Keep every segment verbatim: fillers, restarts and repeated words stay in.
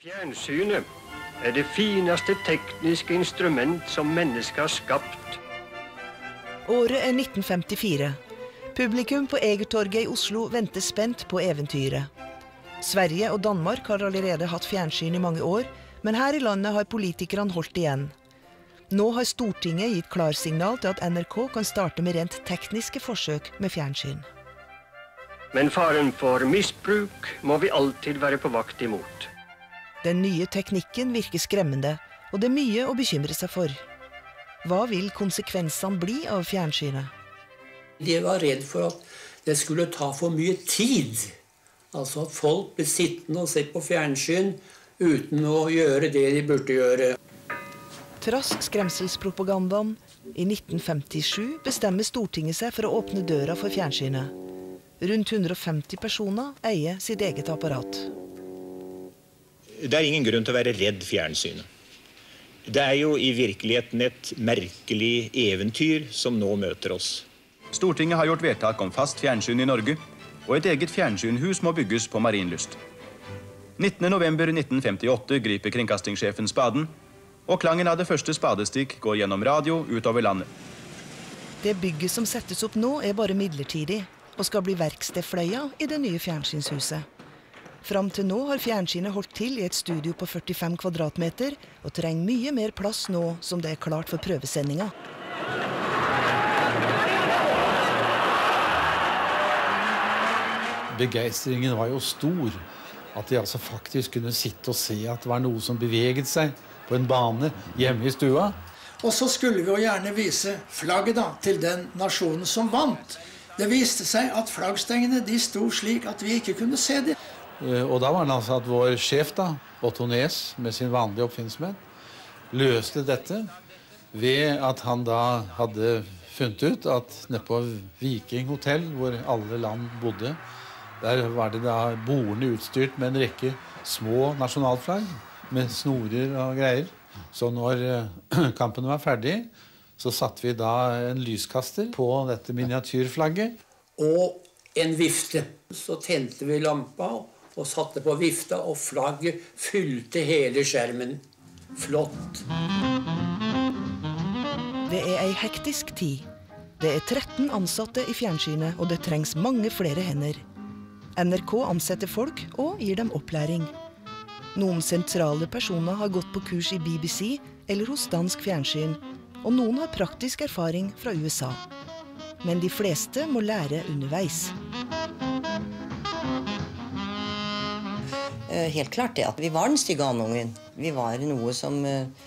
Fjernsynet er det fineste tekniske instrument som mennesket har skapt. Året er nitten femtifire. Publikum på Egertorget i Oslo venter spent på eventyret. Sverige og Danmark har allerede hatt fjernsyn i mange år, men her i landet har politikerne holdt igjen. Nå har Stortinget gitt klarsignal til at N R K kan starte med rent tekniske forsøk med fjernsyn. Men faren for misbruk må vi alltid være på vakt imot. Den nye teknikken virker skremmende, og det er mye å bekymre seg for. Hva vil konsekvensene bli av fjernsynet? De var redd for at det skulle ta for mye tid. Altså at folk ble sittende og se på fjernsyn uten å gjøre det de burde gjøre. Trass skremselspropagandaen, i nitten femtisju bestemmer Stortinget seg for å åpne døra for fjernsynet. Rundt hundre og femti personer eier sitt eget apparat. Det er ingen grunn til å være redd fjernsynet. Det er jo i virkeligheten et merkelig eventyr som nå møter oss. Stortinget har gjort vedtak om fast fjernsyn i Norge, og et eget fjernsynhus må bygges på Marienlyst. nittende november nitten femtiåtte griper kringkastingssjefen spaden, og klangen av det første spadestikk går gjennom radio utover landet. Det bygget som settes opp nå er bare midlertidig, og skal bli verkstedfløya i det nye fjernsynshuset. Fram til nå har fjernsynet holdt til i et studio på førtifem kvadratmeter, og trenger mye mer plass nå som det er klart for prøvesendinga. Begeistringen var jo stor, at de altså faktisk kunne sitte og se at det var noe som beveget seg på en bane hjemme i stua. Og så skulle vi jo gjerne vise flagget da, til den nasjonen som vant. Det viste seg at flaggstengene de sto slik at vi ikke kunne se dem. Og da var det altså at vår sjef da, Otto Nes, med sin vanlige oppfinnsmenn, løste dette ved at han da hadde funnet ut at nede på Viking Hotel, hvor alle land bodde, der var det da bordene utstyrt med en rekke små nasjonalflagg, med snorer og greier. Så når kampen var ferdig, så satte vi da en lyskaster på dette miniatyrflagget. Og en vifte. Så tente vi lampa og satte på vifta, og flagget fylte hele skjermen. Flott. Det er ei hektisk tid. Det er tretten ansatte i fjernsynet, og det trengs mange flere hender. N R K ansetter folk og gir dem opplæring. Noen sentrale personer har gått på kurs i B B C eller hos dansk fjernsyn, og noen har praktisk erfaring fra U S A. Men de fleste må lære underveis. Helt klart det at vi var den stygge andungen. Vi var noe som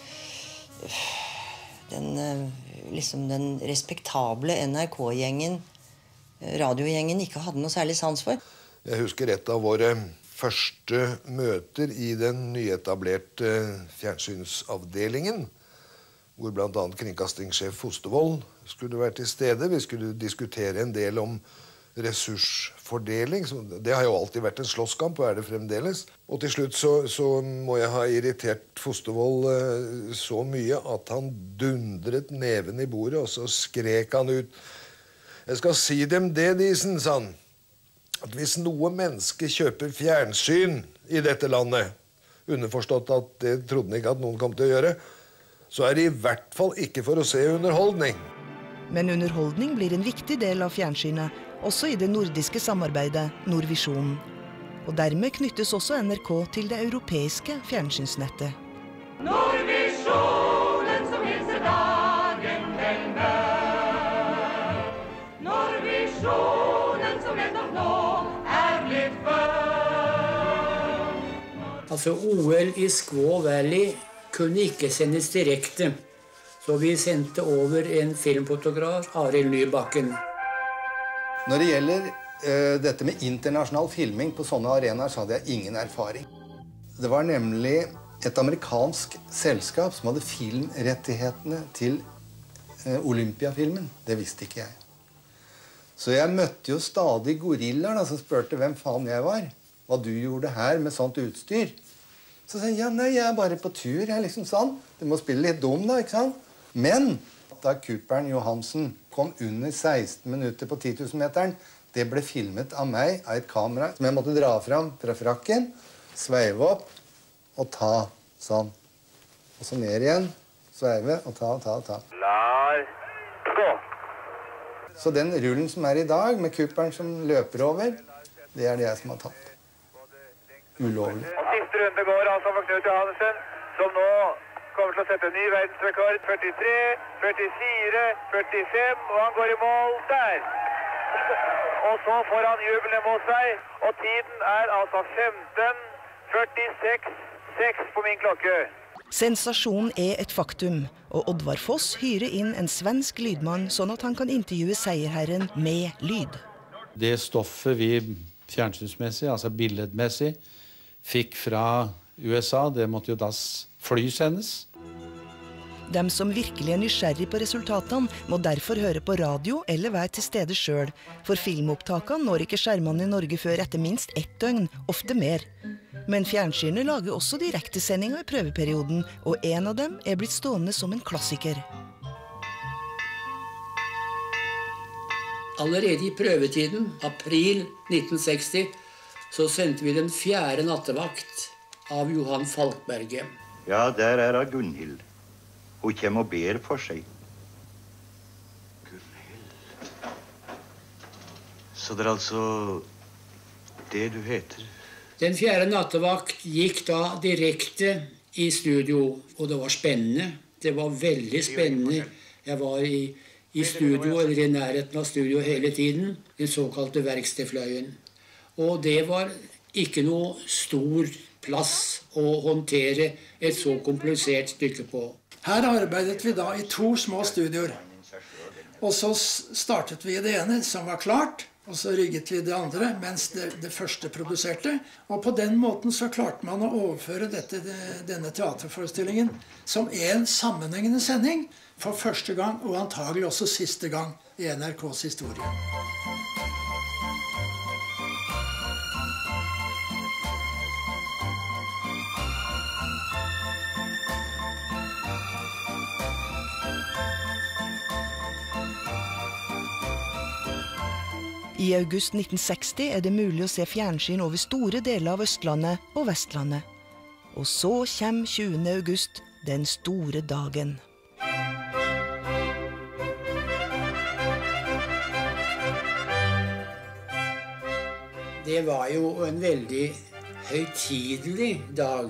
den, liksom den respektable N R K-gjengen, radiogjengen, ikke hadde noe særlig sans for. Jeg husker et av våre første møter i den nyetablerte fjernsynsavdelingen, hvor blant annet kringkastingssjef Fostervoll skulle være til stede. Vi skulle diskutere en del om ressursfordeling. Det har jo alltid vært en slåsskamp, og er det fremdeles. Og til slutt så, så må jeg ha irritert Fostervoll eh, så mye at han dundret neven i bordet, og så skrek han ut: «Jeg skal si dem det, Disen», sa han, at hvis noe menneske kjøper fjernsyn i dette landet, underforstått at det trodde han ikke at noen kom til å gjøre, så er det i hvert fall ikke for å se underholdning. Men underholdning blir en viktig del av fjernsynet, også i det nordiske samarbeidet Nordvisionen. Og dermed knyttes også N R K til det europeiske fjernsynsnettet. Nordvisionen som hilser dagen vel møt. Nordvisionen som nettopp nå er blitt født. Altså O L i Squaw Valley kunne ikke sendes direkte, så vi sendte over en filmfotograf, Arild Nybakken. Når det gjelder uh, dette med internasjonal filming på sånne arenaer, så hadde jeg ingen erfaring. Det var nemlig et amerikansk selskap som hadde filmrettighetene til uh, Olympiafilmen. Det visste ikke jeg. Så jeg møtte jo stadig gorillaer da, som spurte hvem faen jeg var. Hva du gjorde her med sånt utstyr. Så sa jeg, ja, nei, jeg er bare på tur, jeg er liksom sånn. Du må spille litt dum da, ikke sant? Men da Cooperen Johansen kom under seksten minutter på ti tusen meteren, det ble filmet av meg av et kamera som jeg måtte dra fram fra frakken, sveive opp og ta sånn. Og så ned igjen, sveive og ta, ta, ta. Klar, gå! Så den rullen som er i dag, med kupperen som løper over, det er det jeg som har tatt. Ulovlig. Og siste runde går altså for Knut Johansen, som nå kommer til å sette ny verdensrekord. førtitre, førtifire, førtifem, og han går i mål der. Og så får han jubelen mot seg, og tiden er altså femten, førtiseks, seks på min klokke. Sensasjonen er et faktum, og Oddvar Foss hyrer inn en svensk lydmann sånn at han kan intervjue seierherren med lyd. Det stoffet vi fjernsynsmessig, altså billedmessig, fikk fra U S A, det måtte jo da flysendes. De som virkelig er nysgjerrig på resultatene, må derfor høre på radio eller være til stede selv, for filmopptakene når ikke skjermene i Norge før etter minst ett døgn, ofte mer. Men fjernsynet lager også direktesendinger i prøveperioden, og en av dem er blitt stående som en klassiker. Allerede i prøvetiden, april nitten seksti, så sendte vi den fjerde nattevakt av Johan Falkberget. Ja, der er av Gunhild. Hun kommer og ber for seg. Gunhild. Så det er altså det du heter? Den fjerde nattevakt gikk da direkte i studio, og det var spennende. Det var veldig spennende. Jeg var i, i studio, eller i nærheten av studio hele tiden, den såkalte verkstedfløyen. Og det var ikke noe stor plass å håndtere et så komplisert stykke på. Her arbeidet vi da i to små studioer. Og så startet vi det ene som var klart, og så rigget vi det andre mens det, det første produserte. Og på den måten så klarte man å overføre dette, denne teaterforestillingen som en sammenhengende sending for første gang, og antagelig også siste gang i N R K's historie. I august nitten seksti er det mulig å se fjernsyn over store deler av Østlandet og Vestlandet. Og så kommer tjuende august, den store dagen. Det var jo en veldig høytidelig dag.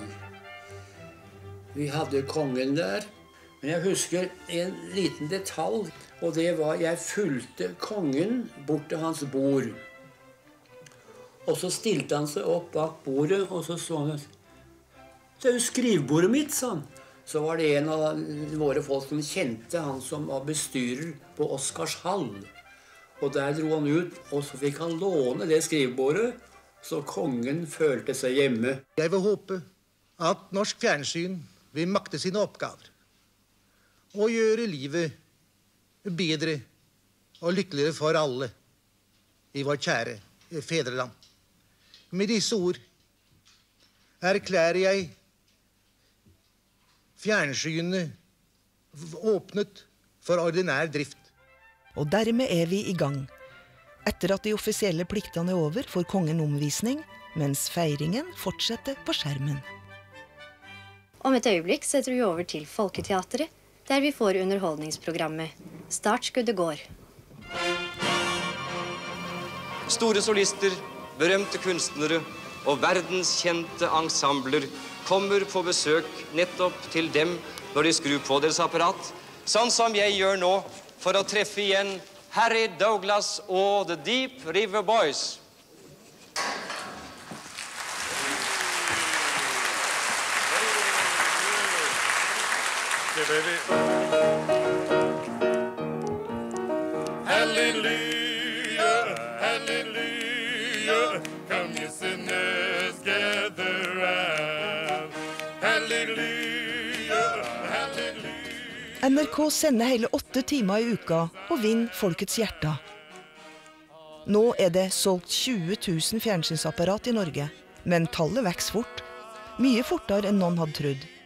Vi hadde kongen der, men jeg husker en liten detalj. Og det var, jeg fulgte kongen bort til hans bord. Og så stilte han seg opp bak bordet, og så så han, det er jo skrivebordet mitt, sa han. Så var det en av våre folk som kjente han som var bestyrer på Oscarshall. Og der dro han ut, og så fikk han låne det skrivebordet, så kongen følte seg hjemme. Jeg vil håpe at norsk fjernsyn vil makte sine oppgaver og gjøre livet bedre og lykkeligere for alle i vårt kjære fedreland. Med disse ord erklærer jeg fjernsynet åpnet for ordinær drift. Og dermed er vi i gang. Etter at de offisielle pliktene er over, får kongen omvisning, mens feiringen fortsetter på skjermen. Om et øyeblikk setter vi over til Folketeatret, der vi får underholdningsprogrammet Startskuddet går. Store solister, berømte kunstnere og verdenskjente ensembler kommer på besøk nettopp til dem når de skrur på deres apparat, sånn som jeg gjør nå for å treffe igjen Harry Douglas og The Deep River Boys. Hallelujah, hallelujah, come you sinners gather round. Hallelujah, hallelujah. N R K sender hele åtte timer i uka og vinner folkets hjerter. Nå er det solgt tjue tusen fjernsynsapparat i Norge, men tallet vokser fort. Mye fortere enn noen hadde trodd.